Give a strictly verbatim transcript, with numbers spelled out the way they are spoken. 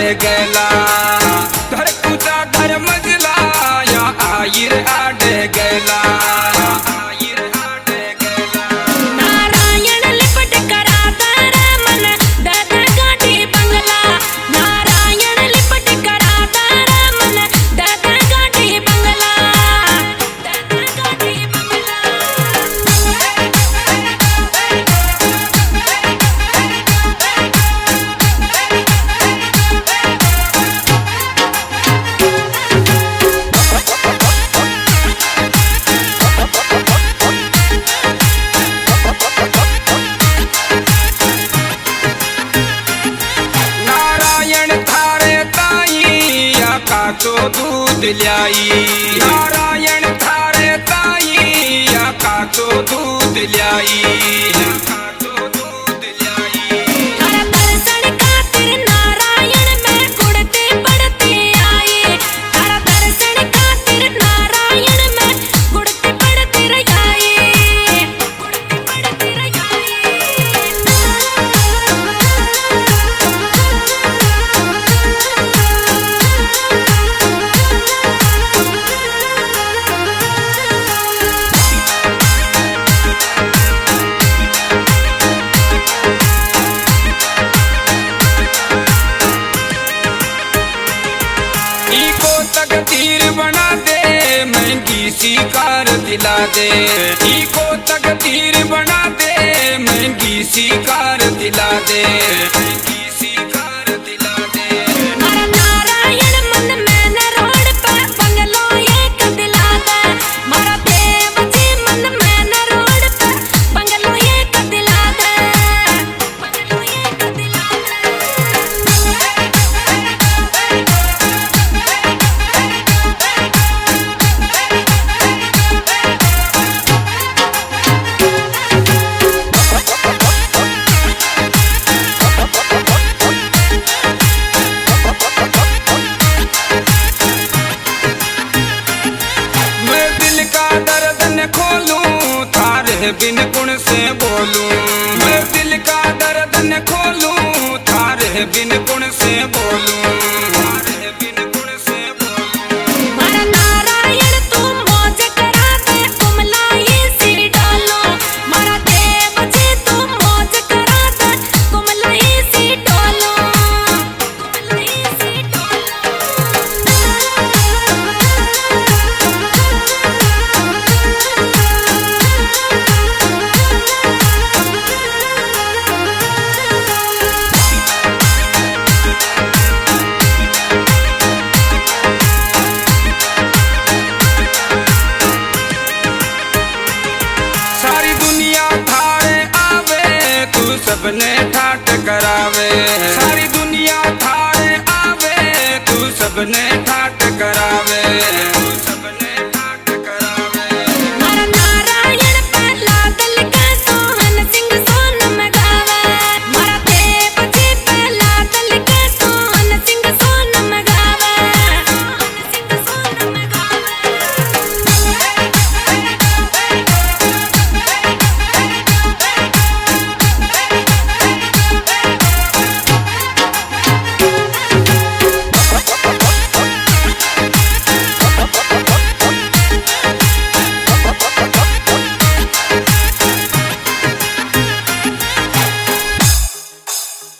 गेला घर पूजा घर मजला या आयर आडे गेला काचो दूध ल्याई नारायण थारे ताई या काचो दूध ल्याई काचो दूध ल्याई थारा दर्शन खातिर नारायण में गुड़ते पड़ते आए थारा दर्शन खातिर नारायण में गुड़ते पड़ते रहिए गुड़ते पड़ते तकदीर बना दे महंगी सी कार दिला दे इको तकदीर बना दे महंगी सी कार दिला दे महंगी सी कार दिला दे मारा नारायण मन में न रोड पे बंगलो एक दिला दे मारा देव जी मन में न रोड पे बंगलो एक दिला दे बंगलो एक दिला खोलूं थारे बिन गुण से बोलूं मैं दिल का दर्द न खोलूं थारे बिन गुण से बोलूं थारे बिन गुण से बोलूं मारा नारायण तू मौज करा दे कुमलाई सी डालो मारा देव जी तू मौज करा दे कुमलाई सी डालो कुमलाई सी डालो सबने ठाट करावे सारी दुनिया थारे आवे तू सबने ठाट करावे।